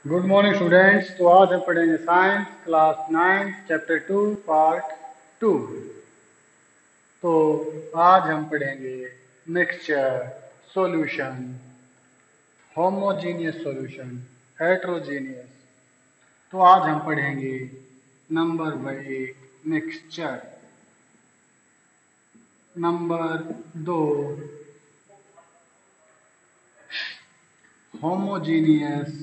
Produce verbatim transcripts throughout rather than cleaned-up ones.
Good morning students. तो आज हम पढ़ेंगे science class ninth chapter two part two. तो आज हम पढ़ेंगे mixture, solution, homogeneous solution, heterogeneous. तो आज हम पढ़ेंगे नंबर बाई मिक्सचर। नंबर दो होमोजीनियस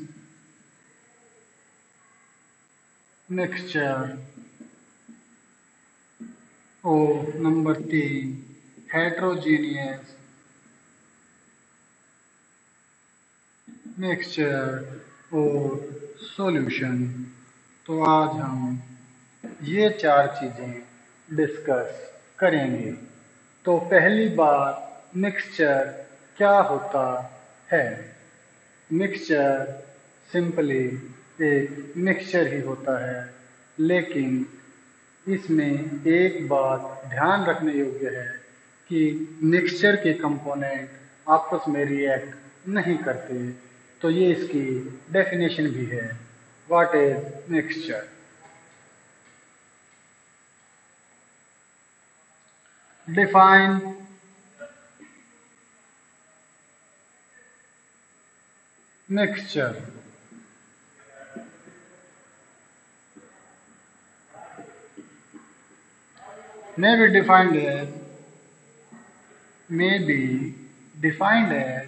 मिक्सचर और नंबर तीन हेट्रोजीनियस मिक्सचर और सॉल्यूशन। तो आज हम ये चार चीज़ें डिस्कस करेंगे। तो पहली बात, मिक्सचर क्या होता है। मिक्सचर सिंपली एक मिक्सचर ही होता है, लेकिन इसमें एक बात ध्यान रखने योग्य है कि मिक्सचर के कंपोनेंट आपस में रिएक्ट नहीं करते। तो ये इसकी डेफिनेशन भी है। What is mixture? Define mixture. may be defined as may be defined as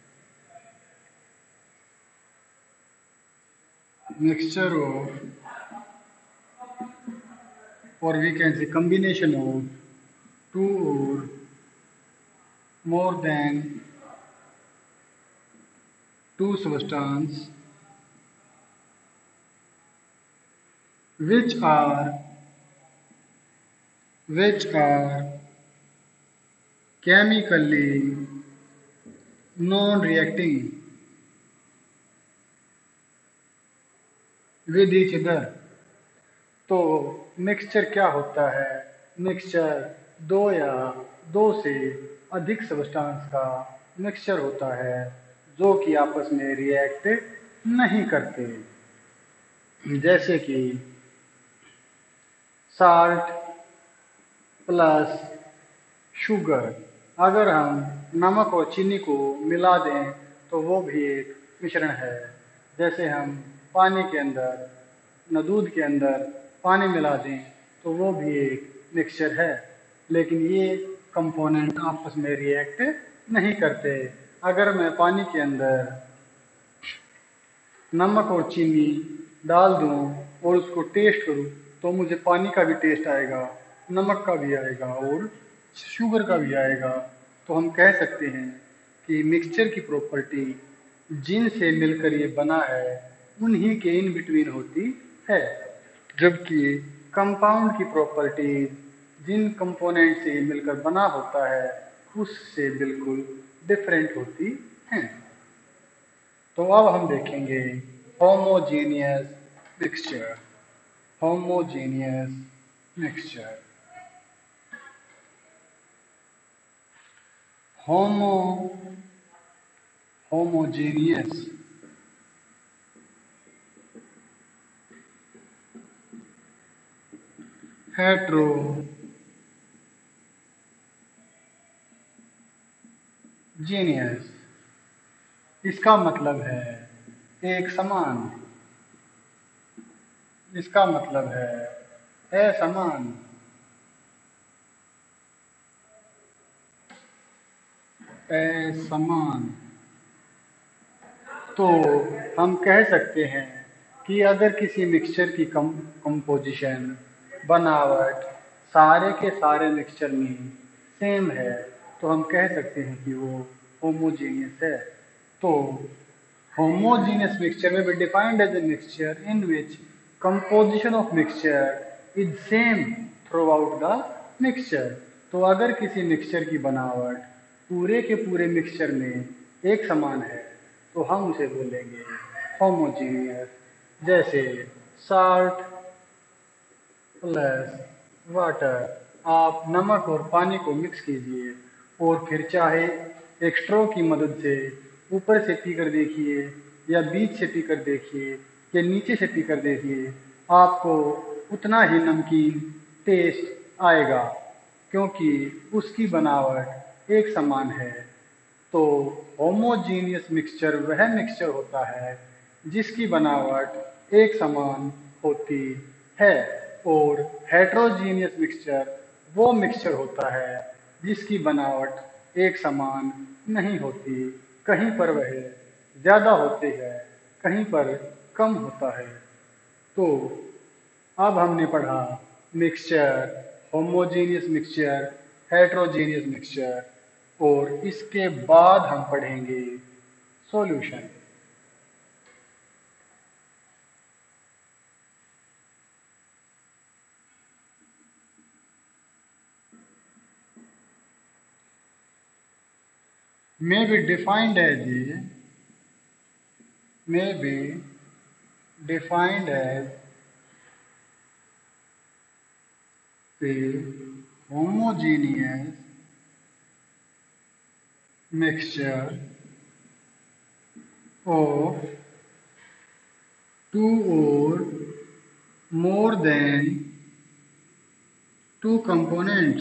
mixture of, or we can say combination of, two or more than two substances which are which are chemically non-reacting with each other। तो mixture क्या होता है? Mixture दो या दो से अधिक substance का मिक्सचर होता है जो कि आपस में रिएक्ट नहीं करते। जैसे कि साल्ट प्लस शुगर। अगर हम नमक और चीनी को मिला दें तो वो भी एक मिश्रण है। जैसे हम पानी के अंदर न दूध के अंदर पानी मिला दें तो वो भी एक मिक्सचर है, लेकिन ये कंपोनेंट आपस में रिएक्ट नहीं करते। अगर मैं पानी के अंदर नमक और चीनी डाल दूं और उसको टेस्ट करूं तो मुझे पानी का भी टेस्ट आएगा, नमक का भी आएगा और शुगर का भी आएगा। तो हम कह सकते हैं कि मिक्सचर की प्रॉपर्टी जिनसे मिलकर ये बना है उन्हीं के इन बिटवीन होती है, जबकि कंपाउंड की प्रॉपर्टी जिन कंपोनेंट से मिलकर बना होता है उससे बिल्कुल डिफरेंट होती हैं। तो अब हम देखेंगे homogeneous mixture. Homogeneous mixture. Homo homogeneous heterogeneous इसका मतलब है एक समान। इसका मतलब है असमान। असमान। तो हम कह सकते हैं कि अगर किसी मिक्सचर की कम कंपोजिशन बनावट सारे के सारे मिक्सचर में सेम है तो हम कह सकते हैं कि वो होमोजीनियस है। तो homogeneous mixture may be defined as a mixture in which composition of mixture is same throughout the mixture। तो अगर किसी मिक्सचर की बनावट पूरे के पूरे मिक्सचर में एक समान है तो हम उसे बोलेंगे होमोजीनियस। जैसे साल्ट प्लस वाटर, आप नमक और पानी को मिक्स कीजिए और फिर चाहे एक स्ट्रो की मदद से ऊपर से पी कर देखिए या बीच से पीकर देखिए या नीचे से पीकर देखिए, आपको उतना ही नमकीन टेस्ट आएगा, क्योंकि उसकी बनावट एक समान है। तो होमोजीनियस मिक्सचर वह मिक्सचर होता है जिसकी बनावट एक समान होती है, और हेट्रोजीनियस मिक्सचर वो मिक्सचर होता है जिसकी बनावट एक समान नहीं होती। कहीं पर वह ज़्यादा होती है, कहीं पर कम होता है। तो अब हमने पढ़ा mixture, homogeneous mixture, heterogeneous mixture, और इसके बाद हम पढ़ेंगे solution. may be defined as a may be defined as a homogeneous mixture of two or more than two components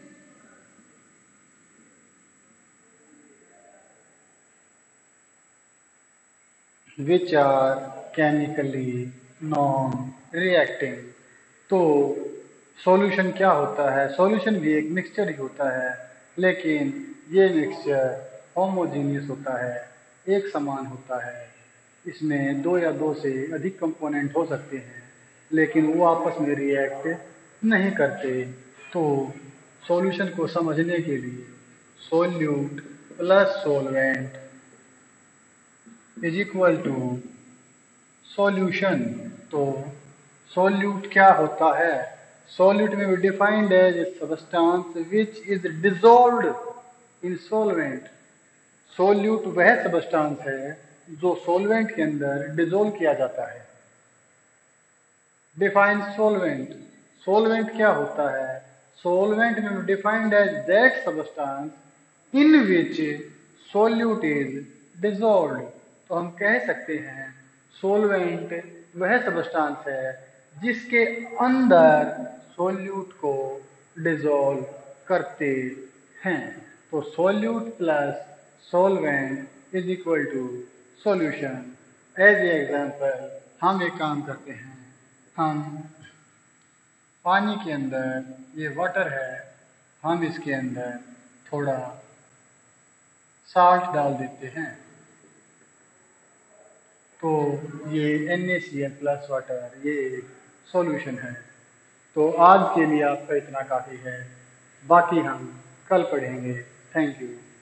which are chemically non-reacting। तो सॉल्यूशन क्या होता है? सॉल्यूशन भी एक मिक्सचर ही होता है, लेकिन ये मिक्सचर होमोजीनियस होता है, एक समान होता है। इसमें दो या दो से अधिक कंपोनेंट हो सकते हैं, लेकिन वो आपस में रिएक्ट नहीं करते। तो सॉल्यूशन को समझने के लिए solute plus solvent is equal to solution. तो सॉल्यूट क्या होता है? सॉल्यूट में भी defined as a substance which is dissolved in solvent. Solute वह सब्सटेंस है जो सॉल्वेंट के अंदर डिसॉल्व किया जाता है। Define solvent. सॉल्वेंट क्या होता है? सॉल्वेंट में भी defined as that substance in which solute is dissolved. तो हम कह सकते हैं सॉल्वेंट वह सब्सटेंस है जिसके अंदर सॉल्यूट को डिसॉल्व करते हैं। तो solute plus solvent is equal to solution. As a example हम एक काम करते हैं, हम पानी के अंदर, ये वाटर है, हम इसके अंदर थोड़ा साल्ट डाल देते हैं, तो ये N A C L plus water ये एक सॉल्यूशन है। तो आज के लिए आपका इतना काफ़ी है, बाकी हम कल पढ़ेंगे। Thank you.